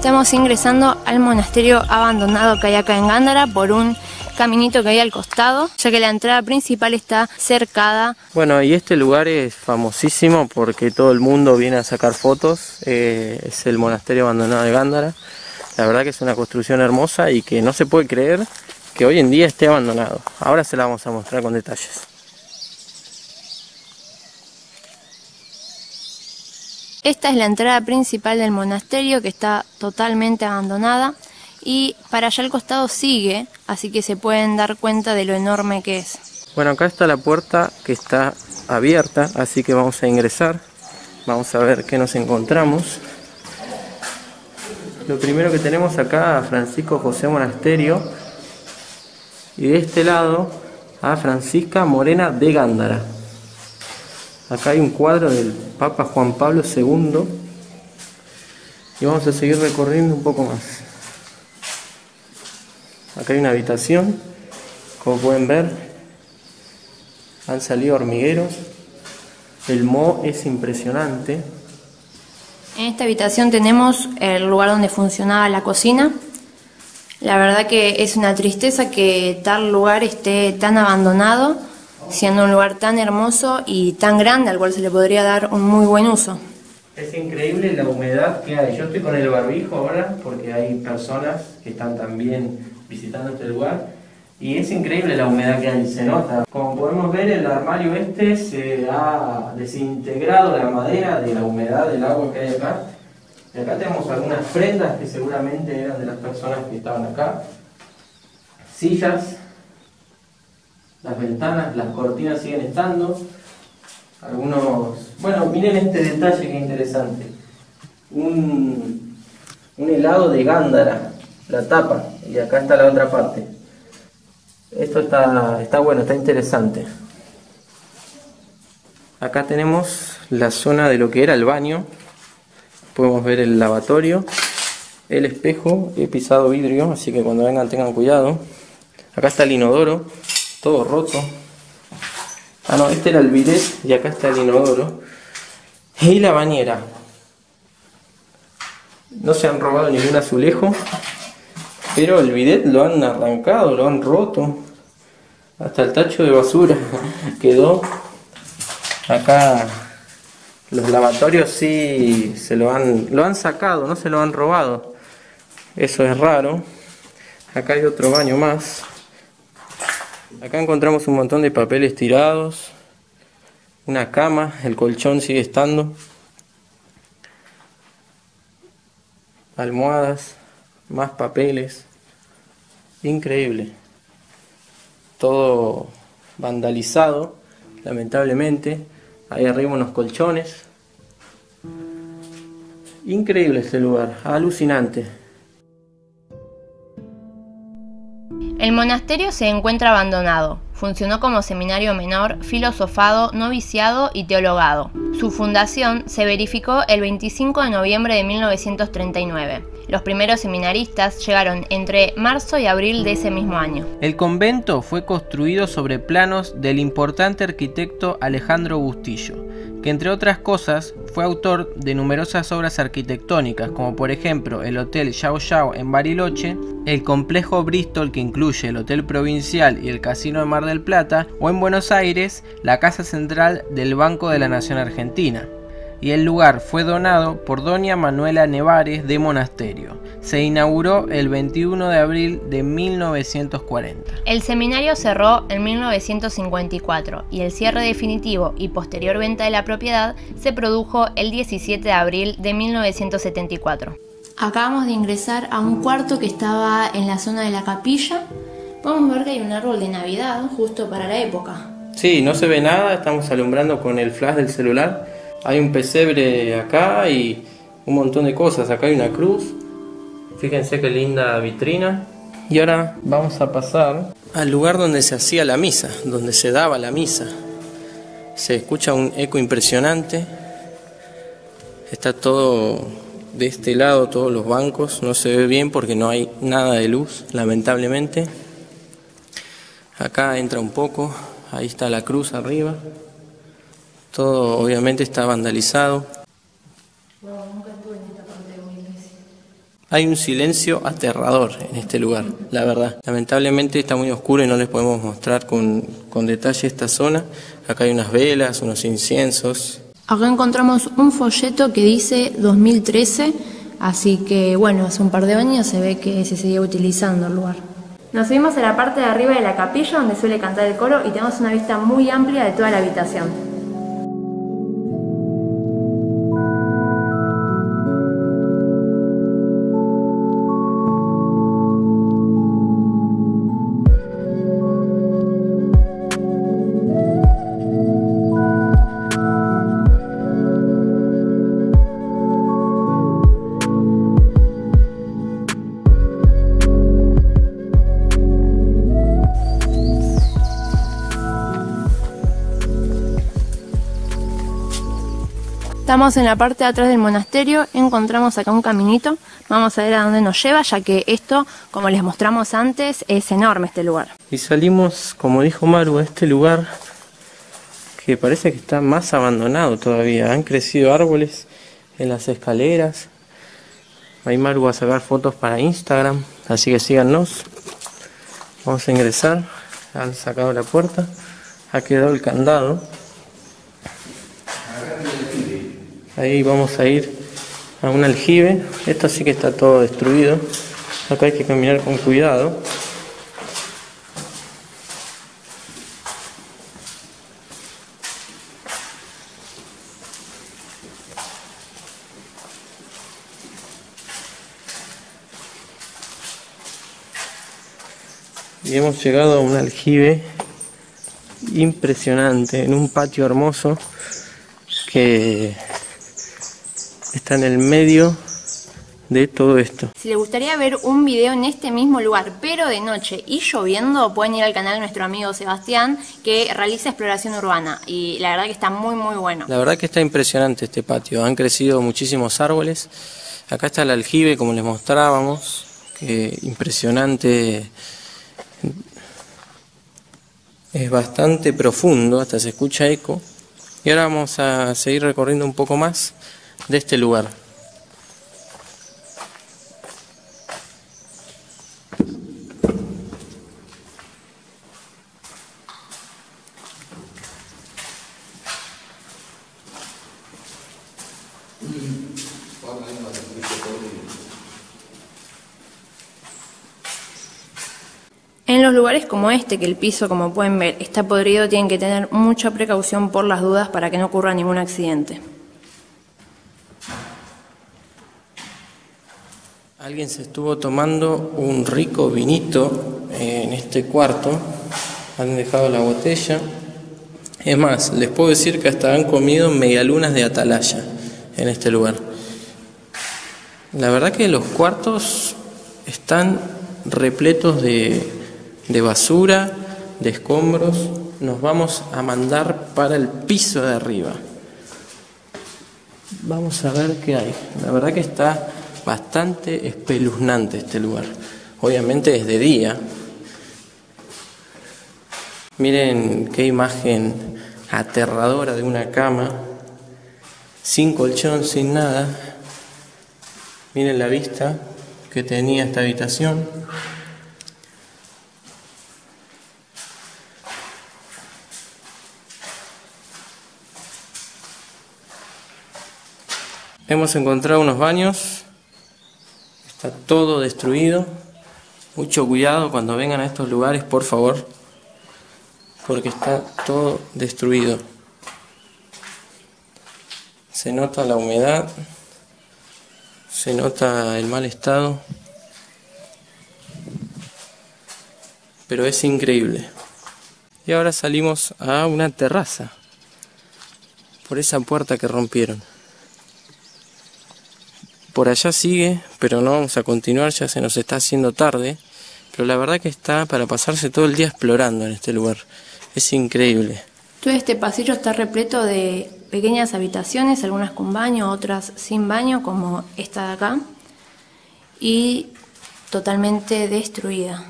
Estamos ingresando al monasterio abandonado que hay acá en Gándara por un caminito que hay al costado, ya que la entrada principal está cercada. Bueno, y este lugar es famosísimo porque todo el mundo viene a sacar fotos. Es el monasterio abandonado de Gándara. La verdad que es una construcción hermosa y que no se puede creer que hoy en día esté abandonado. Ahora se la vamos a mostrar con detalles. Esta es la entrada principal del monasterio, que está totalmente abandonada, y para allá al costado sigue, así que se pueden dar cuenta de lo enorme que es. Bueno, acá está la puerta que está abierta, así que vamos a ingresar. Vamos a ver qué nos encontramos. Lo primero que tenemos acá a Francisco José Monasterio, y de este lado a Francisca Morena de Gándara. Acá hay un cuadro del Papa Juan Pablo II y vamos a seguir recorriendo un poco más. Acá hay una habitación, como pueden ver, han salido hormigueros, el moho es impresionante. En esta habitación tenemos el lugar donde funcionaba la cocina. La verdad que es una tristeza que tal lugar esté tan abandonado, siendo un lugar tan hermoso y tan grande al cual se le podría dar un muy buen uso. Es increíble la humedad que hay. Yo estoy con el barbijo ahora porque hay personas que están también visitando este lugar y es increíble la humedad que hay, se nota. Como podemos ver, el armario este se ha desintegrado la madera de la humedad del agua que hay acá. Y acá tenemos algunas prendas que seguramente eran de las personas que estaban acá. Sillas. Las ventanas, las cortinas siguen estando. Algunos... Bueno, miren este detalle que interesante. Un helado de Gándara, la tapa, y acá está la otra parte. Esto está bueno, está interesante. Acá tenemos la zona de lo que era el baño. Podemos ver el lavatorio, el espejo. He pisado vidrio, así que cuando vengan tengan cuidado. Acá está el inodoro, todo roto. Ah no, este era el bidet y acá está el inodoro. Y la bañera. No se han robado ningún azulejo, pero el bidet lo han arrancado, lo han roto. Hasta el tacho de basura quedó. Acá los lavatorios sí lo han sacado, no se lo han robado. Eso es raro. Acá hay otro baño más. Acá encontramos un montón de papeles tirados, una cama, el colchón sigue estando, almohadas, más papeles, increíble, todo vandalizado, lamentablemente. Ahí arriba unos colchones, increíble este lugar, alucinante. El monasterio se encuentra abandonado. Funcionó como seminario menor, filosofado, noviciado y teologado. Su fundación se verificó el 25 de noviembre de 1939. Los primeros seminaristas llegaron entre marzo y abril de ese mismo año. El convento fue construido sobre planos del importante arquitecto Alejandro Bustillo, que entre otras cosas fue autor de numerosas obras arquitectónicas, como por ejemplo el Hotel Yao Yao en Bariloche, el complejo Bristol que incluye el Hotel Provincial y el Casino de Mar del Plata, o en Buenos Aires, la Casa Central del Banco de la Nación Argentina. Y el lugar fue donado por doña Manuela Nevares de Monasterio. Se inauguró el 21 de abril de 1940. El seminario cerró en 1954 y el cierre definitivo y posterior venta de la propiedad se produjo el 17 de abril de 1974. Acabamos de ingresar a un cuarto que estaba en la zona de la capilla. Podemos ver que hay un árbol de Navidad justo para la época. Sí, no se ve nada, estamos alumbrando con el flash del celular. Hay un pesebre acá y un montón de cosas. Acá hay una cruz. Fíjense qué linda vitrina. Y ahora vamos a pasar al lugar donde se hacía la misa, donde se daba la misa. Se escucha un eco impresionante. Está todo de este lado, todos los bancos. No se ve bien porque no hay nada de luz, lamentablemente. Acá entra un poco. Ahí está la cruz arriba. Todo obviamente está vandalizado. Hay un silencio aterrador en este lugar, la verdad. Lamentablemente está muy oscuro y no les podemos mostrar con detalle esta zona. Acá hay unas velas, unos inciensos. Acá encontramos un folleto que dice 2013, así que bueno, hace un par de años se ve que se seguía utilizando el lugar. Nos subimos a la parte de arriba de la capilla donde suele cantar el coro y tenemos una vista muy amplia de toda la habitación. Estamos en la parte de atrás del monasterio, encontramos acá un caminito, vamos a ver a dónde nos lleva, ya que esto, como les mostramos antes, es enorme este lugar. Y salimos, como dijo Maru, a este lugar que parece que está más abandonado todavía. Han crecido árboles en las escaleras. Ahí Maru va a sacar fotos para Instagram, así que síganos. Vamos a ingresar, han sacado la puerta, ha quedado el candado. Ahí vamos a ir a un aljibe. Esto sí que está todo destruido. Acá hay que caminar con cuidado. Y hemos llegado a un aljibe impresionante, en un patio hermoso que está en el medio de todo esto. Si les gustaría ver un video en este mismo lugar, pero de noche y lloviendo, pueden ir al canal de nuestro amigo Sebastián, que realiza exploración urbana, y la verdad que está muy bueno. La verdad que está impresionante este patio, han crecido muchísimos árboles. Acá está el aljibe, como les mostrábamos, que impresionante, es bastante profundo, hasta se escucha eco. Y ahora vamos a seguir recorriendo un poco más de este lugar. En los lugares como este, que el piso, como pueden ver, está podrido, tienen que tener mucha precaución por las dudas para que no ocurra ningún accidente. Alguien se estuvo tomando un rico vinito en este cuarto. Han dejado la botella. Es más, les puedo decir que hasta han comido medialunas de atalaya en este lugar. La verdad que los cuartos están repletos de basura, de escombros. Nos vamos a mandar para el piso de arriba. Vamos a ver qué hay. La verdad que está bastante espeluznante este lugar. Obviamente es de día. Miren qué imagen aterradora de una cama, sin colchón, sin nada. Miren la vista que tenía esta habitación. Hemos encontrado unos baños. Está todo destruido. Mucho cuidado cuando vengan a estos lugares, por favor, porque está todo destruido. Se nota la humedad, se nota el mal estado, pero es increíble. Y ahora salimos a una terraza, por esa puerta que rompieron. Por allá sigue, pero no vamos a continuar, ya se nos está haciendo tarde. Pero la verdad que está para pasarse todo el día explorando en este lugar. Es increíble. Todo este pasillo está repleto de pequeñas habitaciones, algunas con baño, otras sin baño, como esta de acá. Y totalmente destruida.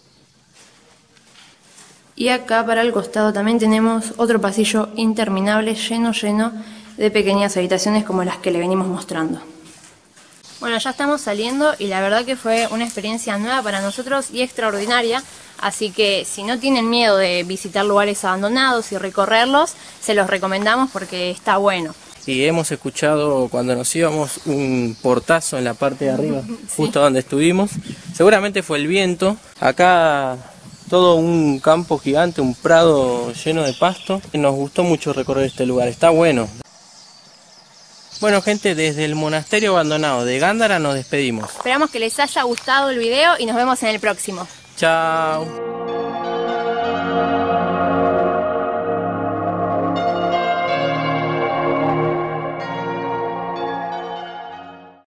Y acá para el costado también tenemos otro pasillo interminable, lleno de pequeñas habitaciones como las que le venimos mostrando. Bueno, ya estamos saliendo y la verdad que fue una experiencia nueva para nosotros y extraordinaria, así que si no tienen miedo de visitar lugares abandonados y recorrerlos, se los recomendamos porque está bueno. Y hemos escuchado cuando nos íbamos un portazo en la parte de arriba, Sí. Justo donde estuvimos. Seguramente fue el viento. Acá todo un campo gigante, un prado lleno de pasto. Nos gustó mucho recorrer este lugar, está bueno. Bueno gente, desde el monasterio abandonado de Gándara nos despedimos. Esperamos que les haya gustado el video y nos vemos en el próximo. Chao.